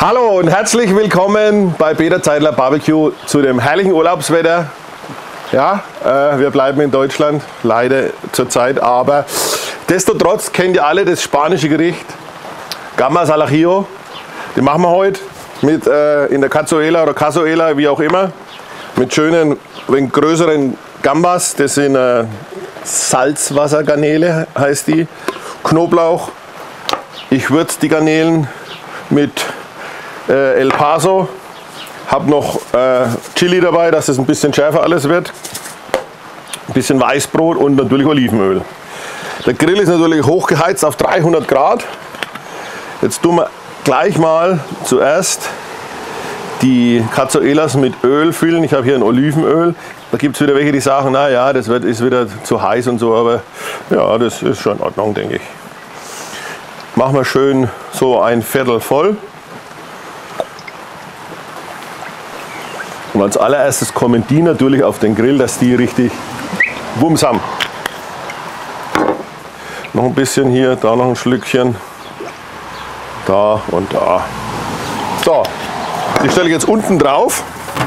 Hallo und herzlich willkommen bei Peter Zeidler Barbecue zu dem herrlichen Urlaubswetter. Ja, wir bleiben in Deutschland, leider zurzeit, aber destotrotz kennt ihr alle das spanische Gericht Gambas al Ajillo. Die machen wir heute mit in der Cazuela oder Cazuela, wie auch immer, mit schönen, größeren Gambas. Das sind Salzwassergarnele, heißt die, Knoblauch. Ich würze die Garnelen mit El Paso, habe noch Chili dabei, dass es ein bisschen schärfer alles wird, ein bisschen Weißbrot und natürlich Olivenöl. Der Grill ist natürlich hochgeheizt auf 300 Grad. Jetzt tun wir gleich mal zuerst die Cazuelas mit Öl füllen. Ich habe hier ein Olivenöl. Da gibt es wieder welche, die sagen, naja, das ist wieder zu heiß und so, aber ja, das ist schon in Ordnung, denke ich. Machen wir schön so ein Viertel voll. Und als allererstes kommen die natürlich auf den Grill, dass die richtig Wumms haben. Noch ein bisschen hier, da noch ein Schlückchen, da und da. So, die stelle ich jetzt unten drauf.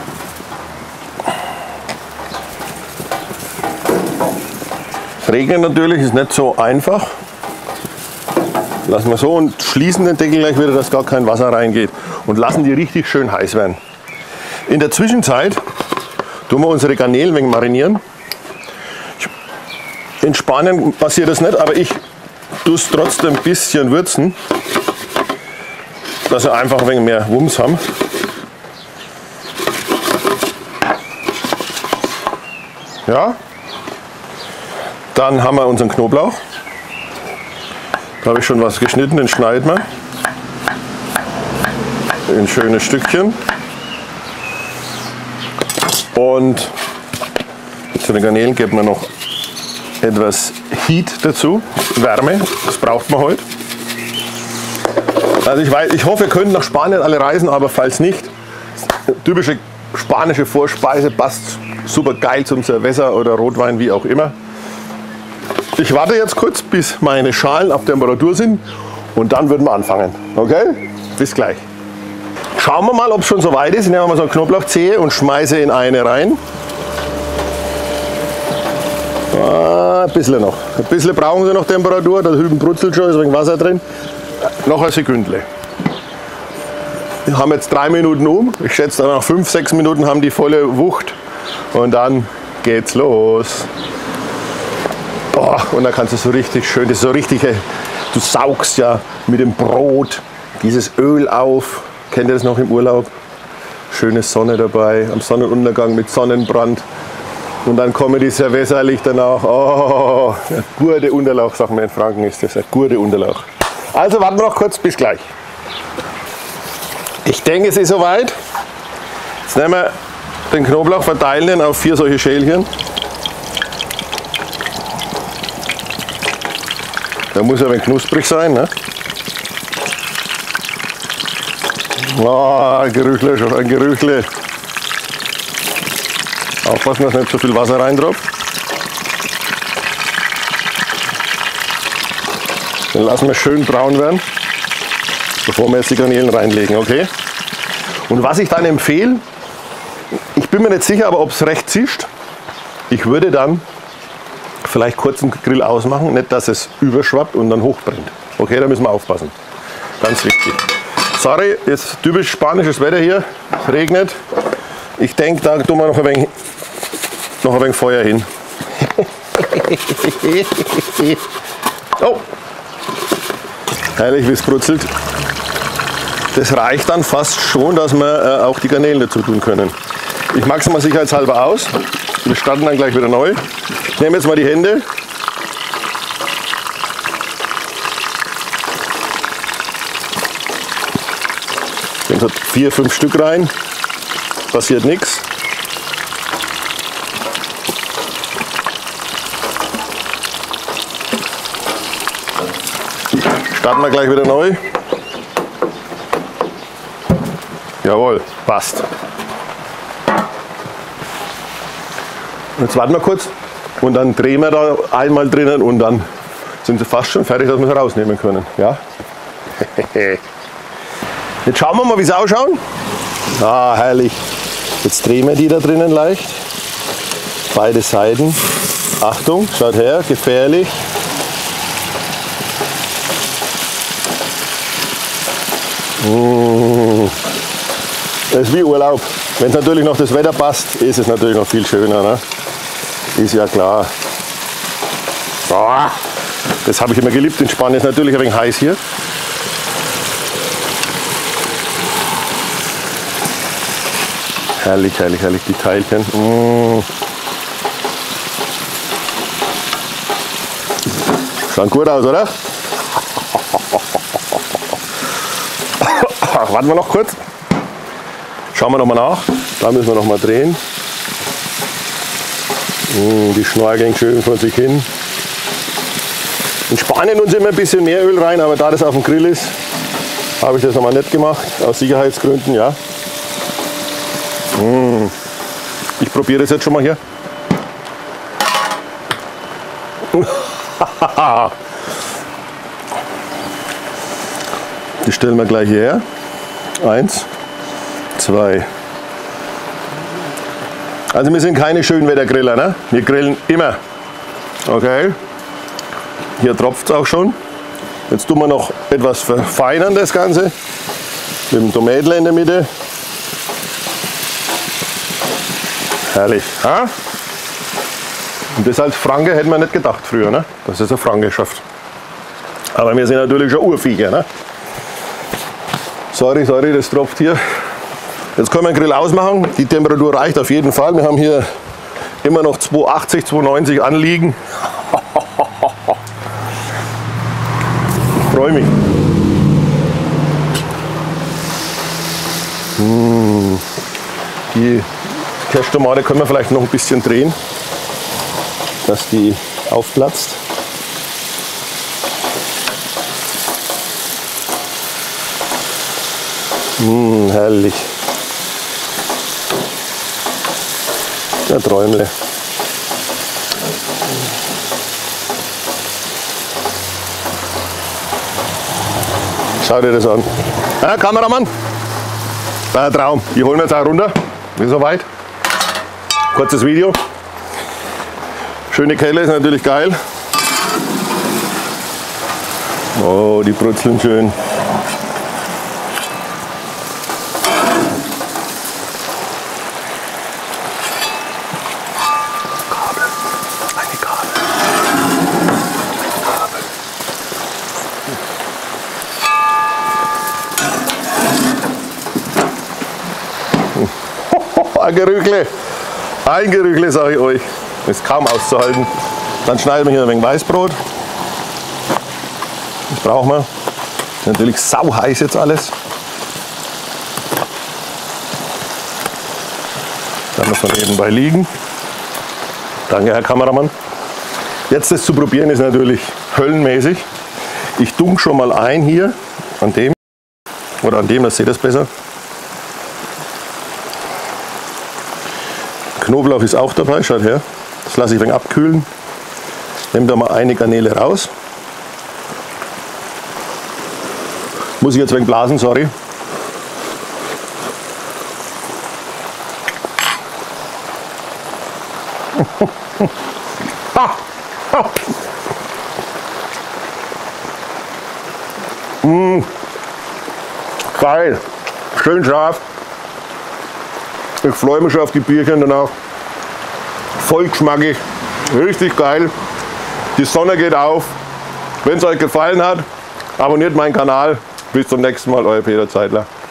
Es regnet natürlich, ist nicht so einfach. Lassen wir so und schließen den Deckel gleich wieder, dass gar kein Wasser reingeht. Und lassen die richtig schön heiß werden. In der Zwischenzeit tun wir unsere Garnelen wegen marinieren. In Spanien passiert das nicht, aber ich tue es trotzdem ein bisschen würzen, dass wir einfach ein wenig mehr Wumms haben. Ja. Dann haben wir unseren Knoblauch. Da habe ich schon was geschnitten, den schneiden wir in schöne Stückchen. Und zu den Garnelen geben wir noch etwas Heat dazu, Wärme, das braucht man heute. Also ich hoffe, ihr könnt nach Spanien alle reisen, aber falls nicht, typische spanische Vorspeise, passt super geil zum Cerveza oder Rotwein, wie auch immer. Ich warte jetzt kurz, bis meine Schalen auf Temperatur sind und dann würden wir anfangen. Okay? Bis gleich. Schauen wir mal, ob es schon so weit ist. Ich nehme mal so eine Knoblauchzehe und schmeiße in eine rein. Ein bisschen noch. Ein bisschen brauchen sie noch Temperatur. Da drüben brutzelt schon, ist ein wenig Wasser drin. Noch eine Sekündle. Wir haben jetzt 3 Minuten um. Ich schätze, nach 5, 6 Minuten haben die volle Wucht. Und dann geht's los. Oh, und dann kannst du so richtig schön, das ist so richtig, du saugst ja mit dem Brot dieses Öl auf. Kennt ihr das noch im Urlaub? Schöne Sonne dabei, am Sonnenuntergang mit Sonnenbrand. Und dann kommen die Cerveza-Lichter nach. Oh, der gute Unterlauch, sagen wir in Franken, ist das, der gute Unterlauch. Also warten wir noch kurz, bis gleich. Ich denke, es ist soweit. Jetzt nehmen wir den Knoblauch, verteilen den auf 4 solche Schälchen. Der muss ja ein wenig knusprig sein, ne? Oh, ein Gerüchle, schon ein Gerüchle. Aufpassen, dass nicht so viel Wasser reintropft. Den lassen wir schön braun werden, bevor wir jetzt die Garnelen reinlegen, okay? Und was ich dann empfehle, ich bin mir nicht sicher, aber ob es recht zischt, ich würde dann vielleicht kurz den Grill ausmachen, nicht dass es überschwappt und dann hochbrennt. Okay, da müssen wir aufpassen. Ganz wichtig. Sorry, ist typisch spanisches Wetter hier, es regnet. Ich denke, da tun wir noch ein wenig Feuer hin. Oh, herrlich, wie es brutzelt. Das reicht dann fast schon, dass wir auch die Garnelen dazu tun können. Ich mache es mal sicherheitshalber aus. Wir starten dann gleich wieder neu. Ich nehme jetzt mal die Hände. Dann so 4, 5 Stück rein, passiert nichts. Starten wir gleich wieder neu. Jawohl, passt. Jetzt warten wir kurz und dann drehen wir da einmal drinnen und dann sind sie fast schon fertig, dass wir sie rausnehmen können. Ja? Jetzt schauen wir mal, wie sie ausschauen. Ah, herrlich. Jetzt drehen wir die da drinnen leicht. Beide Seiten. Achtung, schaut her, gefährlich. Das ist wie Urlaub. Wenn natürlich noch das Wetter passt, ist es natürlich noch viel schöner. Ne? Ist ja klar. Boah, das habe ich immer geliebt. In Spanien ist natürlich ein wenig heiß hier. Herrlich, herrlich, herrlich, die Teilchen. Schauen gut aus, oder? Warten wir noch kurz. Schauen wir noch mal nach. Da müssen wir noch mal drehen. Die schnorgeln schön vor sich hin. In Spanien tun sie immer ein bisschen mehr Öl rein, aber da das auf dem Grill ist, habe ich das noch mal nicht gemacht. Aus Sicherheitsgründen, ja. Ich probiere das jetzt schon mal hier. Die stellen wir gleich hierher. 1, 2. Also wir sind keine Schönwettergriller, ne? Wir grillen immer. Okay. Hier tropft es auch schon. Jetzt tun wir noch etwas verfeinern das Ganze. Mit dem Tomätler in der Mitte. Herrlich. Ha? Und das als Franke hätten wir nicht gedacht früher, ne? Dass es eine Franke schafft. Aber wir sind natürlich schon Urviecher, ne? Sorry, das tropft hier. Jetzt können wir den Grill ausmachen. Die Temperatur reicht auf jeden Fall. Wir haben hier immer noch 280, 290 anliegen. Ich freue mich. Die Kirschtomate können wir vielleicht noch ein bisschen drehen, dass die aufplatzt. Herrlich. Ja, Träumle. Schau dir das an. Ja, Kameramann. War ein Traum. Die holen wir jetzt auch runter. Wie soweit. Kurzes Video. Schöne Kelle ist natürlich geil. Oh, die brutzeln schön. Ein Gerüchle, sage ich euch. Ist kaum auszuhalten. Dann schneiden wir hier ein wenig Weißbrot. Das brauchen wir. Natürlich sau heiß jetzt alles. Dann muss man nebenbei liegen. Danke, Herr Kameramann. Jetzt das zu probieren ist natürlich höllenmäßig. Ich dunk schon mal ein hier an dem oder an dem, das seht ihr besser. Knoblauch ist auch dabei, schaut her. Das lasse ich ein wenig abkühlen. Nehme da mal eine Garnele raus. Muss ich jetzt ein wenig blasen, sorry. Geil, schön scharf. Ich freue mich schon auf die Bierchen danach. Voll geschmackig, richtig geil. Die Sonne geht auf. Wenn es euch gefallen hat, abonniert meinen Kanal. Bis zum nächsten Mal, euer Peter Zeidler.